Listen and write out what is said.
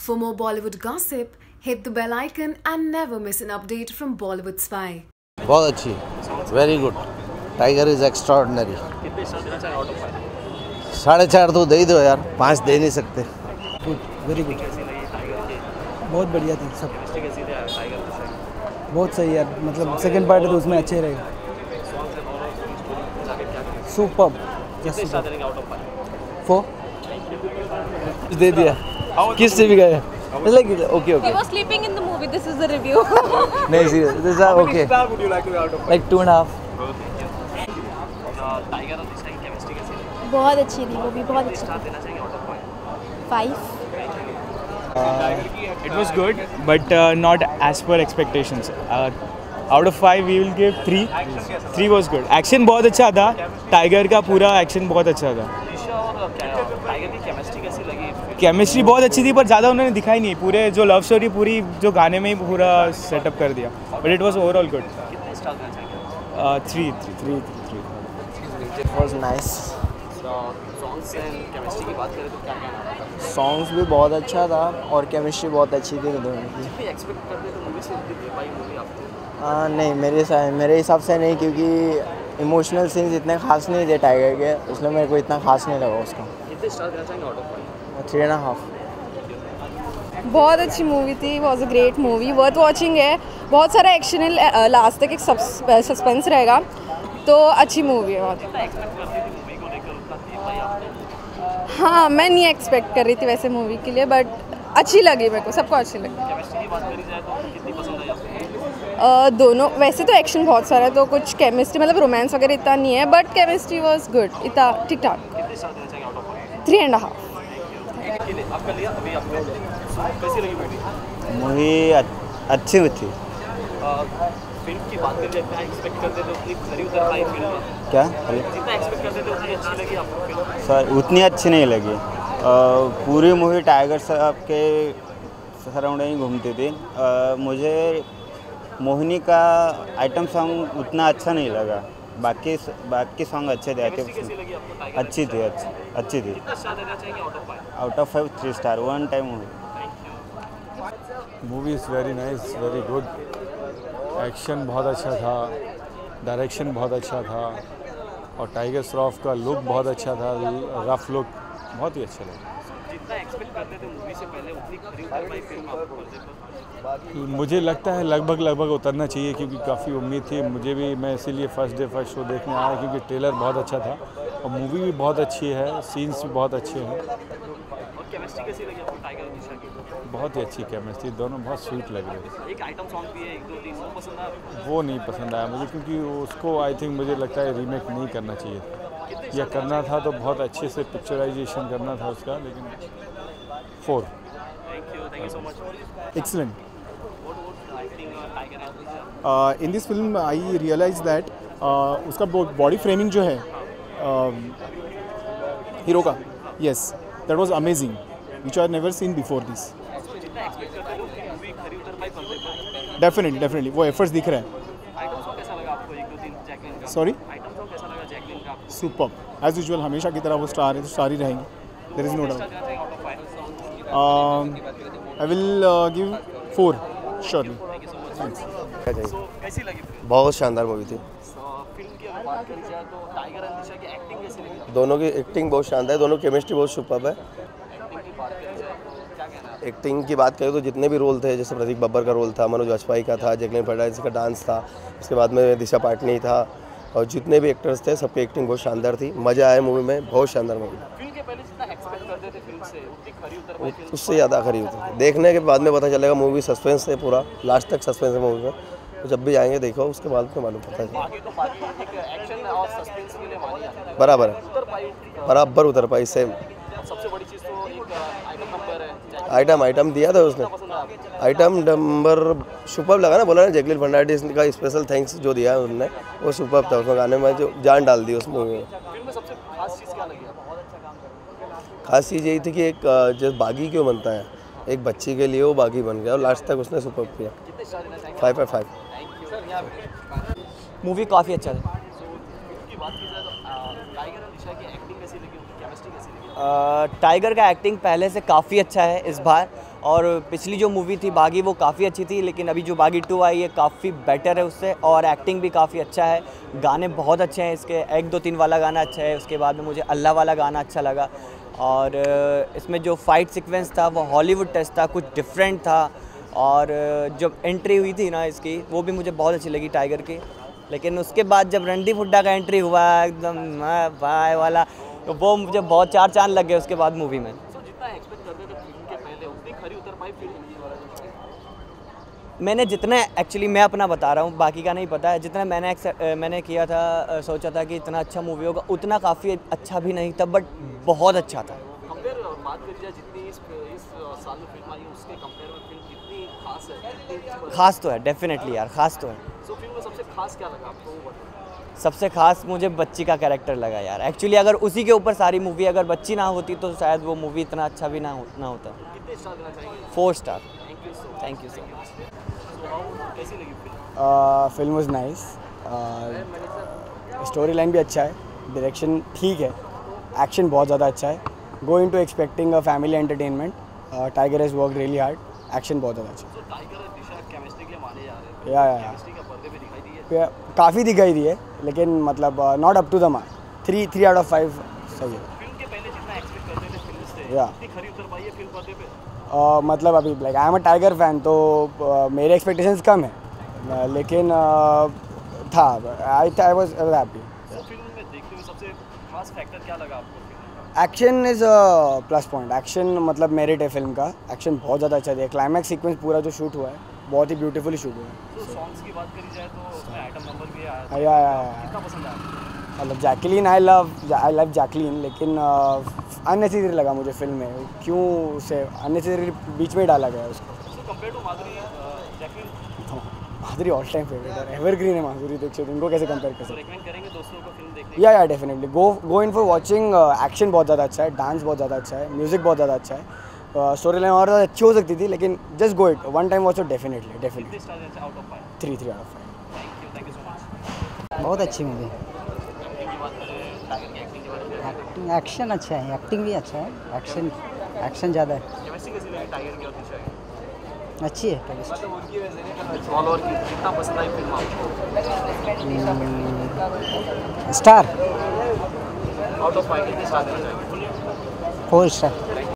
For more Bollywood gossip, hit the bell icon and never miss an update from Bollywood Spy. बहुत अच्छी, very good. Tiger is extraordinary. कितने star देना चाहेंगे out of 5? 4.5 तो दे ही दो यार, 5 दे नहीं सकते. Good, very good. कैसी लगी टाइगर की? बहुत बढ़िया थी सब. केमिस्ट्री कैसी थी टाइगर के साथ? बहुत सही यार, मतलब सेकंड पार्ट है तो उसमें अच्छे रहेगा. सॉन्ग्स एंड ऑल स्टोरी जाके क्या करेंगे? सुपर्ब. कितने स्टार देंगे आउट ऑफ 5? 4 दे दिया. किस से भी गए? Like okay. He was sleeping in the movie. This is the review. नहीं serious. This is okay. Star would you like to be out of 5? Like 2.5. Tiger और दिशा की केमिस्ट्री कैसी लगी? बहुत अच्छी थी वो भी, बहुत अच्छी स्टार थी. देना चाहेंगे out of 5. It was good, but not as per expectations. Out of 5, we will give 3. 3 was good. Action बहुत अच्छा था. टाइगर का पूरा एक्शन बहुत अच्छा था. दिशा और टाइगर की केमिस्ट्री कैसी लगी? केमिस्ट्री बहुत अच्छी थी, पर ज़्यादा उन्होंने दिखाई नहीं. पूरे जो लव स्टोरी पूरी जो गाने में ही पूरा सेटअप कर दिया. But it was overall good. कितने स्टार देना चाहेंगे? 3. It was nice. Songs and chemistry की बात करें तो क्या कहना है? Songs भी बहुत अच्छा था और केमिस्ट्री बहुत अच्छी थी दोनों की. जितनी एक्सपेक्ट करते थे मूवी से उतनी दे पाई मूवी आपको? नहीं, मेरे हिसाब से नहीं, क्योंकि इमोशनल सीन्स इतने खास नहीं थे टाइगर के, इसलिए मेरे को इतना खास नहीं लगा उसका. कितने स्टार देना चाहेंगे आउट ऑफ 5? 3.5. बहुत अच्छी मूवी थी. Was a great movie, worth watching है. बहुत सारा एक्शन है, लास्ट तक एक सस्पेंस रहेगा, तो अच्छी मूवी है बहुत. कितना एक्सपेक्ट करती थी मूवी को लेकर उतना दे पाई आपने? हाँ, मैं नहीं एक्सपेक्ट कर रही थी वैसे मूवी के लिए, बट अच्छी लगी मेरे को, सबको अच्छी लगी. केमिस्ट्री की बात करी जाए तो कितनी पसंद आई आपको? दोनों वैसे तो एक्शन बहुत सारा है, तो कुछ केमिस्ट्री मतलब रोमांस वगैरह इतना नहीं है, बट केमिस्ट्री वॉज गुड, इतना ठीक ठाक. कितने स्टार देना चाहेंगे आउट ऑफ 5? 3.5. आपका लिया अभी आपने कैसी लगी मूवी? मूवी अच्छी थी. फिल्म की बात करें जितना एक्सपेक्ट करते थे उतनी खरी उतर पाई फिल्म? क्या जितना एक्सपेक्ट करते थे उतनी अच्छी लगी आपको फिल्म? सर उतनी अच्छी नहीं लगी. पूरी मूवी टाइगर साहब के सराउंडिंग घूमती थी. मुझे मोहिनी का आइटम सॉन्ग उतना अच्छा नहीं लगा. बाकी सॉन्ग अच्छे थे. कैसी लगी आपको टाइगर? अच्छी थी. कितना स्टार देना चाहेंगे out of 5? Out of 5 3 star. 1 time movie. Movie is very nice, very good. Action बहुत अच्छा था, डायरेक्शन बहुत अच्छा था, और टाइगर श्रॉफ का लुक बहुत अच्छा था. रफ लुक बहुत ही अच्छा लगा. जितना एक्सपेक्ट करते थे मूवी से पहले उतनी खरी उतर पाई फिल्म आपको? मुझे लगता है लगभग उतरना चाहिए, क्योंकि काफ़ी उम्मीद थी मुझे भी. मैं इसीलिए फर्स्ट शो देखने आया, क्योंकि ट्रेलर बहुत अच्छा था और मूवी भी बहुत अच्छी है, सीन्स भी बहुत अच्छे हैं. और केमिस्ट्री कैसी लगी आपको टाइगर और दिशा की? बहुत ही अच्छी केमिस्ट्री, दोनों बहुत स्वीट लग रहे थे. एक आइटम सॉन्ग भी है 1 2 3, वो पसंद आया आपको? वो नहीं पसंद आया मुझे, क्योंकि उसको आई थिंक मुझे लगता है रीमेक नहीं करना चाहिए, या करना था तो बहुत अच्छे से पिक्चराइजेशन करना था उसका. लेकिन 4. Thank you so much. Excellent. Acting Tiger और Disha? In this film, I realized that उसका बॉडी फ्रेमिंग जो है हीरो का, yes, that was amazing, which I had never seen before this. जितना एक्सपेक्ट करते थे उतनी मूवी खरी उतर पाई कंसेप्ट? Definitely वो एफर्ट्स दिख रहा है. आइटम सॉन्ग कैसा लगा आपको 1 2 3 जैकलिन का? Sorry? आइटम सॉन्ग कैसा लगा जैकलिन का आपको? Superb. As usual, हमेशा की तरह वो स्टार है तो स्टार ही रहेंगे. There is no doubt. देना चाहेंगे out of 5? I will give 4 surely. So कैसी लगी फिल्म? बहुत शानदार मूवी थी. फिल्म की अगर बात करी जाए तो टाइगर एंड दिशा की एक्टिंग कैसी लगी? दोनों की एक्टिंग बहुत शानदार है. दोनों केमिस्ट्री बहुत सुपर्ब है. एक्टिंग की बात करी जाए तो क्या कहना है? एक्टिंग की बात करें तो जितने भी रोल थे, जैसे प्रतीक बब्बर का रोल था, मनोज वाजपेयी का था, जैकलिन फर्नांडिस का डांस था, उसके बाद में दिशा पाटनी था, और जितने भी एक्टर्स थे सबकी एक्टिंग बहुत शानदार थी. मज़ा आया मूवी में, बहुत शानदार मूवी. फिल्म के पहले जितना एक्सपेक्ट करते थे फिल्म से उतनी खरी उतर पाई फिल्म? उससे ज़्यादा खरी होती. देखने के बाद में पता चलेगा. मूवी सस्पेंस है, पूरा लास्ट तक सस्पेंस है मूवी में. तो जब भी आएंगे देखो, उसके बाद में मालूम पता चलेगा. बाकी एक एक्शन और सस्पेंस के लिए मानी जाती है. बराबर है, उतर पाई? बराबर उतर पाई. सेम सबसे बड़ी चीज़ तो एक आइटम नंबर है. आइटम दिया था उसने. पसंद आया आपको? आइटम नंबर सुपर्ब लगा ना. बोला ना, जैकलिन फर्नांडिस का स्पेशल थैंक्स जो दिया है उन्होंने, वो सुपर्ब था. उसमें गाने में जो जान डाल दी उस मूवी में. फिल्म में सबसे खास चीज़ क्या लगी आपको? खास चीज़ यही थी कि एक जो बागी क्यों बनता है, एक बच्ची के लिए वो बागी बन गया, और लास्ट तक उसने सुपर्ब किया. कितने स्टार देना चाहेंगे? 5/5. Thank you sir. यहाँ पे मूवी काफ़ी अच्छा था. फिल्म की बात की जाए तो टाइगर और दिशा की एक्टिंग कैसी लगी? उनकी केमिस्ट्री कैसी लगी? टाइगर का एक्टिंग पहले से काफ़ी अच्छा है इस बार, और पिछली जो मूवी थी बागी वो काफ़ी अच्छी थी, लेकिन अभी जो बागी 2 आई है काफ़ी बेटर है उससे, और एक्टिंग भी काफ़ी अच्छा है, गाने बहुत अच्छे हैं इसके, 1 2 3 वाला गाना अच्छा है, उसके बाद में मुझे अल्लाह वाला गाना अच्छा लगा, और इसमें जो फाइट सीक्वेंस था वो हॉलीवुड टच था, कुछ डिफरेंट था, और जब एंट्री हुई थी ना इसकी वो भी मुझे बहुत अच्छी लगी टाइगर की, लेकिन उसके बाद जब रणदीप हुड्डा का एंट्री हुआ एकदम भाई वाला, तो वो मुझे बहुत 4 चांद लग गए उसके बाद मूवी में। जितना एक्सपेक्ट करते थे फिल्म के पहले उतनी खरी उतर पाई फिल्म? मैंने जितना एक्चुअली मैं अपना बता रहा हूँ, बाकी का नहीं पता है, जितना मैंने किया था, सोचा था कि इतना अच्छा मूवी होगा, उतना काफ़ी अच्छा भी नहीं था, बट बहुत अच्छा था। कंपेयर बात करी जाए जितनी इस साल में फिल्म आई उसके कंपेयर में फिल्म कितनी खास है? खास तो है डेफिनेटली यार, खास तो है। सो फिल्म में सबसे खास क्या लगा आपको वो बताओ? सबसे खास मुझे बच्ची का कैरेक्टर लगा यार, एक्चुअली अगर उसी के ऊपर सारी मूवी अगर बच्ची ना होती तो शायद वो मूवी इतना अच्छा भी ना होता। कितने स्टार देना चाहेंगे? 4 star. Thank you so much. कैसी लगी film? Film was nice, story line भी अच्छा है, डायरेक्शन ठीक है, एक्शन बहुत ज़्यादा अच्छा है, go into expecting a family entertainment, Tiger has work really hard, action बहुत ज़्यादा अच्छा है। टाइगर और दिशा केमिस्ट्री के लिए माने जा रहे हैं, या केमिस्ट्री का पर्दे पे दिखाई दी है? काफ़ी दिखाई दी है, लेकिन मतलब not up to the mark, 3 out of 5 सही है। फिल्म के पहले जितना एक्सपेक्ट करते थे फिल्म से या इतनी खरी उतर पाई है फिल्म पर्दे पे? मतलब अभी like I am a Tiger fan, तो मेरे एक्सपेक्टेशंस कम है, लेकिन था आई वाज हैप्पी। तो फिल्म में देखते हुए सबसे खास फैक्टर क्या लगा आपको? Action is a plus point, action मतलब मेरिट है फिल्म का, एक्शन बहुत ज़्यादा अच्छा दिया, क्लाइमैक्स सीक्वेंस पूरा जो शूट हुआ है बहुत ही ब्यूटीफुली शूट हुआ है। तो सॉन्ग्स की बात करी जाए तो उसमें आइटम नंबर भी आया, कितना पसंद आया? मतलब जैकलीन, आई लव जैकलीन, लेकिन अननेसेसरी लगा मुझे फिल्म में, क्यों उसे अननेसेसरी बीच में डाला गया उसको। So compare to Madhuri, Jacqueline? Madhuri all time favourite है, एवरग्रीन है माधुरी दीक्षित, उनको कैसे कंपेयर कर सकते? रेकमेंड करेंगे दोस्तों को फिल्म देखने? या definitely go in for watching, action बहुत ज़्यादा अच्छा है, डांस बहुत ज़्यादा अच्छा है, म्यूजिक बहुत ज़्यादा अच्छा है, स्टोरी लाइन और ज़्यादा अच्छी हो सकती थी, लेकिन just go it one time watch, definitely. कितने स्टार देते out of 5? 3 out of 5। Thank you so much. बहुत अच्छी मूवी, एक्टिंग की बात करें, टाइगर की एक्टिंग के बारे में? एक्टिंग एक्शन अच्छा है, एक्टिंग भी अच्छा है, एक्शन ज़्यादा है। केमिस्ट्री कैसी लगी टाइगर की और दिशा की? अच्छी है केमिस्ट्री। ऑल ओवर कितना पसंद आई फिल्म आपको? स्टार आउट ऑफ 5 कितने स्टार देना चाहिए? 4 स्टार।